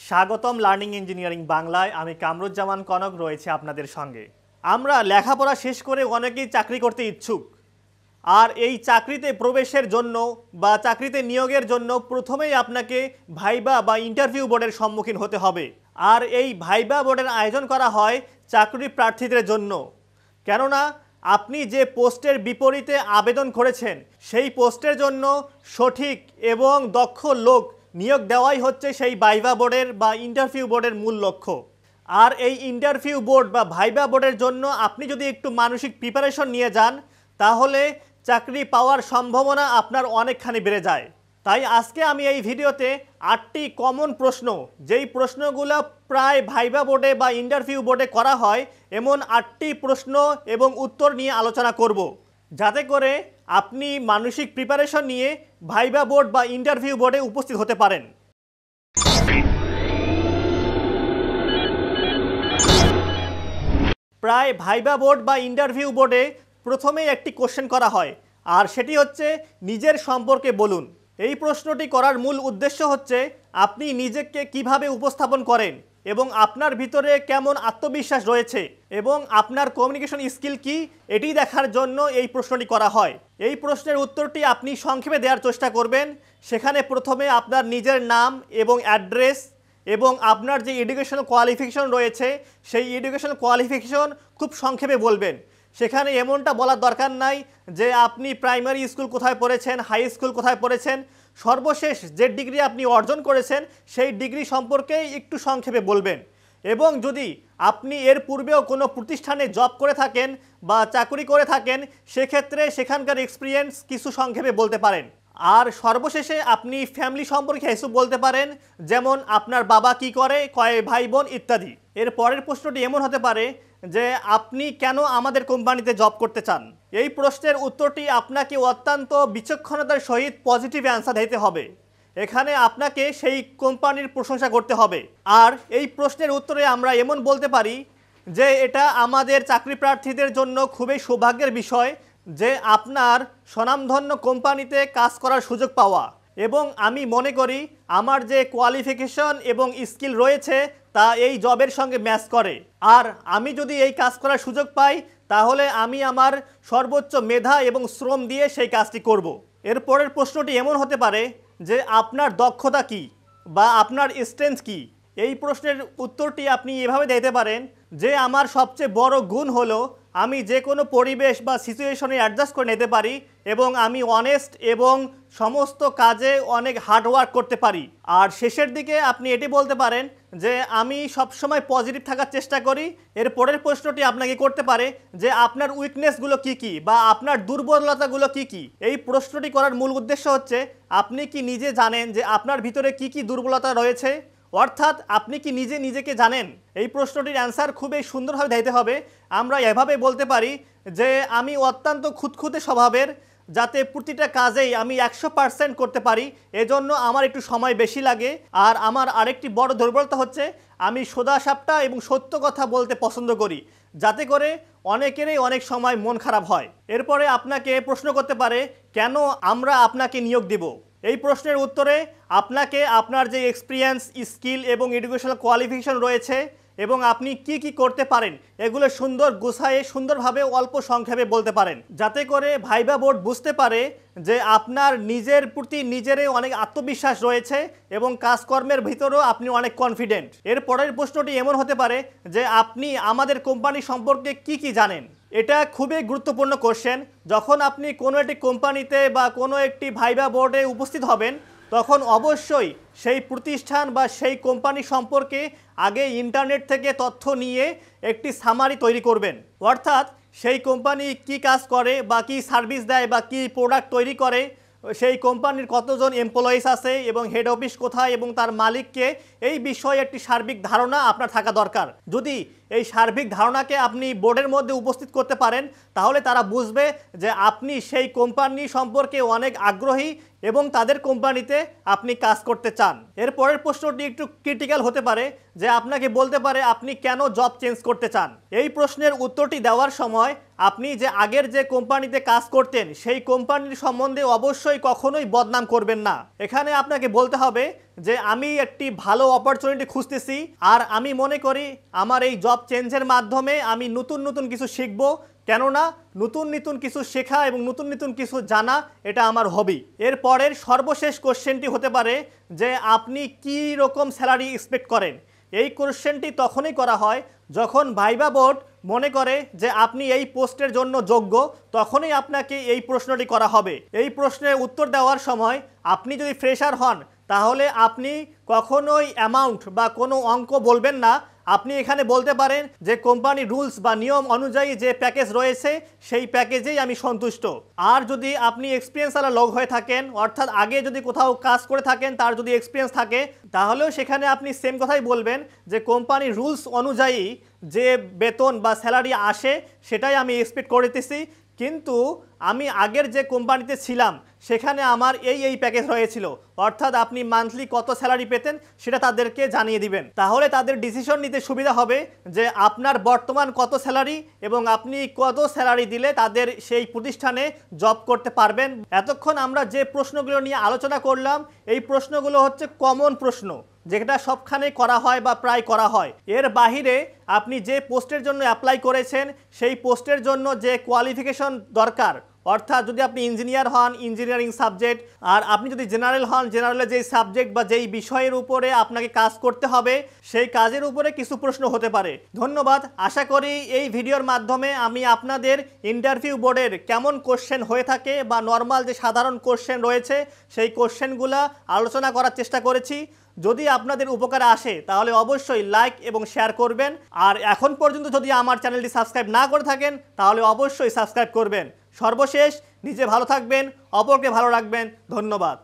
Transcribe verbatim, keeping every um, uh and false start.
স্বাগতম learning engineering বাংলায়। আমি কামরুজ্জামান কনক রয়েছে আপনাদের সঙ্গে। আমরা লেখাপড়া শেষ করে অনেকেই চাকরি করতে ইচ্ছুক, আর এই চাকরিতে প্রবেশের জন্য বা চাকরিতে নিয়োগের জন্য প্রথমেই আপনাকে ভাইবা বা ইন্টারভিউ বোর্ডের সম্মুখীন হতে হবে। আর এই ভাইবা বোর্ডের আয়োজন করা হয় চাকরি প্রার্থীদের জন্য, কেননা আপনি যে পোস্টের বিপরীতে আবেদন করেছেন সেই পোস্টের জন্য সঠিক এবং দক্ষ লোক নিয়োগ দেওয়াই হচ্ছে সেই ভাইবা বোর্ডের বা ইন্টারভিউ বোর্ডের মূল লক্ষ্য। আর এই ইন্টারভিউ বোর্ড বা ভাইবা বোর্ডের জন্য আপনি যদি একটু মানসিক প্রিপারেশন নিয়ে যান, তাহলে চাকরি পাওয়ার সম্ভাবনা আপনার অনেকখানি বেড়ে যায়। তাই আজকে আমি এই ভিডিওতে আটটি কমন প্রশ্ন, যেই প্রশ্নগুলো প্রায় ভাইবা বোর্ডে বা ইন্টারভিউ বোর্ডে করা হয়, এমন আটটি প্রশ্ন এবং উত্তর নিয়ে আলোচনা করব, যাতে করে আপনি মানসিক প্রিপারেশন নিয়ে ভাইবা বোর্ড বা ইন্টারভিউ বোর্ডে উপস্থিত হতে পারেন। প্রায় ভাইবা বোর্ড বা ইন্টারভিউ বোর্ডে প্রথমেই একটি কোশ্চেন করা হয়, আর সেটি হচ্ছে নিজের সম্পর্কে বলুন। এই প্রশ্নটি করার মূল উদ্দেশ্য হচ্ছে আপনি নিজেকে কিভাবে উপস্থাপন করেন এবং আপনার ভিতরে কেমন আত্মবিশ্বাস রয়েছে এবং আপনার কমিউনিকেশন স্কিল কি, এটি দেখার জন্য এই প্রশ্নটি করা হয়। এই প্রশ্নের উত্তরটি আপনি সংক্ষেপে দেওয়ার চেষ্টা করবেন। সেখানে প্রথমে আপনার নিজের নাম এবং অ্যাড্রেস এবং আপনার যে এডুকেশনাল কোয়ালিফিকেশন রয়েছে সেই এডুকেশনাল কোয়ালিফিকেশন খুব সংক্ষেপে বলবেন। সেখানে এমনটা বলার দরকার নাই যে আপনি প্রাইমারি স্কুল কোথায় পড়েছেন, হাই স্কুল কোথায় পড়েছেন, সর্বশেষ যে ডিগ্রি আপনি অর্জন করেছেন সেই ডিগ্রি সম্পর্কেই একটু সংক্ষেপে বলবেন। এবং যদি আপনি এর পূর্বেও কোনো প্রতিষ্ঠানে জব করে থাকেন বা চাকরি করে থাকেন, সেক্ষেত্রে সেখানকার এক্সপিরিয়েন্স কিছু সংক্ষেপে বলতে পারেন। আর সর্বশেষে আপনি ফ্যামিলি সম্পর্কে কিছু বলতে পারেন, যেমন আপনার বাবা কি করে, কয় ভাই বোন ইত্যাদি। এর পরের প্রশ্নটি এমন হতে পারে যে আপনি কেন আমাদের কোম্পানিতে জব করতে চান। এই প্রশ্নের উত্তরটি আপনাকে অত্যন্ত বিচক্ষণতার সহিত পজিটিভ অ্যান্সার দিতে হবে। এখানে আপনাকে সেই কোম্পানির প্রশংসা করতে হবে। আর এই প্রশ্নের উত্তরে আমরা এমন বলতে পারি যে এটা আমাদের চাকরি প্রার্থীদের জন্য খুবই সৌভাগ্যের বিষয় যে আপনার স্বনামধন্য কোম্পানিতে কাজ করার সুযোগ পাওয়া, এবং আমি মনে করি আমার যে কোয়ালিফিকেশন এবং স্কিল রয়েছে তা এই জবের সঙ্গে ম্যাচ করে। আর আমি যদি এই কাজ করার সুযোগ পাই, তাহলে আমি আমার সর্বোচ্চ মেধা এবং শ্রম দিয়ে সেই কাজটি করব। এর পরের প্রশ্নটি এমন হতে পারে যে আপনার দক্ষতা কি বা আপনার স্ট্রেংথ কি। এই প্রশ্নের উত্তরটি আপনি এভাবে দিতে পারেন যে আমার সবচেয়ে বড় গুণ হলো আমি যে কোনো পরিবেশ বা সিচুয়েশনে অ্যাডজাস্ট করে নিতে পারি এবং আমি অনেস্ট এবং সমস্ত কাজে অনেক হার্ডওয়ার্ক করতে পারি। আর শেষের দিকে আপনি এটি বলতে পারেন যে আমি সবসময় পজিটিভ থাকার চেষ্টা করি। এর পরের প্রশ্নটি আপনাকে করতে পারে যে আপনার উইকনেসগুলো কি কি বা আপনার দুর্বলতাগুলো কি কি। এই প্রশ্নটি করার মূল উদ্দেশ্য হচ্ছে আপনি কি নিজে জানেন যে আপনার ভিতরে কি কি দুর্বলতা রয়েছে, অর্থাৎ আপনি কি নিজে নিজেকে জানেন। এই প্রশ্নটির অ্যান্সার খুবই সুন্দরভাবে দিতে হবে। আমরা এভাবে বলতে পারি যে আমি অত্যন্ত খুঁতখুঁতে স্বভাবের, যাতে প্রতিটা কাজেই আমি একশো পার্সেন্ট করতে পারি, এজন্য আমার একটু সময় বেশি লাগে। আর আমার আরেকটি বড় দুর্বলতা হচ্ছে আমি সোজাসাপটা এবং সত্য কথা বলতে পছন্দ করি, যাতে করে অনেকেরই অনেক সময় মন খারাপ হয়। এরপরে আপনাকে প্রশ্ন করতে পারে কেন আমরা আপনাকে নিয়োগ দিব। এই প্রশ্নের উত্তরে আপনাকে আপনার যে এক্সপিরিয়েন্স, স্কিল এবং এডুকেশনাল কোয়ালিফিকেশন রয়েছে এবং আপনি কি কি করতে পারেন এগুলো সুন্দর গুছায়ে সুন্দরভাবে অল্প সংক্ষেপে বলতে পারেন, যাতে করে ভাইবা বোর্ড বুঝতে পারে যে আপনার নিজের প্রতি নিজেরই অনেক আত্মবিশ্বাস রয়েছে এবং কাজকর্মের ভিতরেও আপনি অনেক কনফিডেন্ট। এর পরের প্রশ্নটি এমন হতে পারে যে আপনি আমাদের কোম্পানি সম্পর্কে কি কি জানেন। এটা খুবই গুরুত্বপূর্ণ কোশ্চেন। যখন আপনি কোনো একটি কোম্পানিতে বা কোনো একটি ভাইবা বোর্ডে উপস্থিত হবেন, তখন অবশ্যই সেই প্রতিষ্ঠান বা সেই কোম্পানি সম্পর্কে আগে ইন্টারনেট থেকে তথ্য নিয়ে একটি সামারি তৈরি করবেন। অর্থাৎ সেই কোম্পানি কি কাজ করে বা কি সার্ভিস দেয় বা কি প্রোডাক্ট তৈরি করে, সেই কোম্পানির কতজন এমপ্লয়িজ আছে এবং হেড অফিস কোথায় এবং তার মালিককে, এই বিষয়ে একটি সার্বিক ধারণা আপনার থাকা দরকার। যদি এই সার্বিক ধারণাকে আপনি বোর্ডের মধ্যে উপস্থিত করতে পারেন, তাহলে তারা বুঝবে যে আপনি সেই কোম্পানি সম্পর্কে অনেক আগ্রহী এবং তাদের কোম্পানিতে আপনি কাজ করতে চান। এর পরের প্রশ্নটি একটু ক্রিটিক্যাল হতে পারে যে আপনাকে বলতে পারে আপনি কেন জব চেঞ্জ করতে চান। এই প্রশ্নের উত্তরটি দেওয়ার সময় আপনি যে আগের যে কোম্পানিতে কাজ করতেন সেই কোম্পানির সম্বন্ধে অবশ্যই কখনোই বদনাম করবেন না। এখানে আপনাকে বলতে হবে যে আমি একটি ভালো অপরচুনিটি খুঁজতেছি আর আমি মনে করি আমার এই জব চেঞ্জের মাধ্যমে আমি নতুন নতুন কিছু শিখব, কেননা নতুন নতুন কিছু শেখা এবং নতুন নতুন কিছু জানা এটা আমার হবি। এর পরের সর্বশেষ কোশ্চেনটি হতে পারে যে আপনি কী রকম স্যালারি এক্সপেক্ট করেন। এই কোশ্চেনটি তখনই করা হয় যখন ভাইবা বোর্ড মনে করে যে আপনি এই পোস্টের জন্য যোগ্য, তখনই আপনাকে এই প্রশ্নটি করা হবে। এই প্রশ্নের উত্তর দেওয়ার সময় আপনি যদি ফ্রেশার হন তাহলে আপনি কখনোই অ্যামাউন্ট বা কোনো অঙ্ক বলবেন না। আপনি এখানে বলতে পারেন যে কোম্পানির রুলস বা নিয়ম অনুযায়ী যে প্যাকেজ রয়েছে সেই প্যাকেজেই আমি সন্তুষ্ট। আর যদি আপনি এক্সপিরিয়েন্সওয়ালা লোক হয়ে থাকেন, অর্থাৎ আগে যদি কোথাও কাজ করে থাকেন, তার যদি এক্সপিরিয়েন্স থাকে, তাহলেও সেখানে আপনি সেম কথাই বলবেন যে কোম্পানির রুলস অনুযায়ী যে বেতন বা স্যালারি আসে সেটাই আমি এক্সপেক্ট করতেছি, কিন্তু আমি আগের যে কোম্পানিতে ছিলাম সেখানে আমার এই এই প্যাকেজ রয়েছিল। অর্থাৎ আপনি মান্থলি কত স্যালারি পেতেন সেটা তাদেরকে জানিয়ে দিবেন। তাহলে তাদের ডিসিশন নিতে সুবিধা হবে যে আপনার বর্তমান কত স্যালারি এবং আপনি কত স্যালারি দিলে তাদের সেই প্রতিষ্ঠানে জব করতে পারবেন। এতক্ষণ আমরা যে প্রশ্নগুলো নিয়ে আলোচনা করলাম এই প্রশ্নগুলো হচ্ছে কমন প্রশ্ন, যেটা সবখানে করা হয় বা প্রায় করা হয়। এর বাহিরে আপনি যে পোস্টের জন্য অ্যাপ্লাই করেছেন সেই পোস্টের জন্য যে কোয়ালিফিকেশন দরকার, অর্থাৎ যদি আপনি ইঞ্জিনিয়ার হন ইঞ্জিনিয়ারিং সাবজেক্ট, আর আপনি যদি জেনারেল হন জেনারেলের যেই সাবজেক্ট বা যেই বিষয়ের উপরে আপনাকে কাজ করতে হবে সেই কাজের উপরে কিছু প্রশ্ন হতে পারে। ধন্যবাদ। আশা করি এই ভিডিওর মাধ্যমে আমি আপনাদের ইন্টারভিউ বোর্ডের কেমন কোশ্চেন হয়ে থাকে বা নর্মাল যে সাধারণ কোশ্চেন রয়েছে সেই কোশ্চেনগুলো আলোচনা করার চেষ্টা করেছি। যদি আপনাদের উপকারে আসে তাহলে অবশ্যই লাইক এবং শেয়ার করবেন, আর এখন পর্যন্ত যদি আমার চ্যানেলটি সাবস্ক্রাইব না করে থাকেন তাহলে অবশ্যই সাবস্ক্রাইব করবেন। সর্বশেষ নিজে ভালো থাকবেন, অপরকে ভালো রাখবেন। ধন্যবাদ।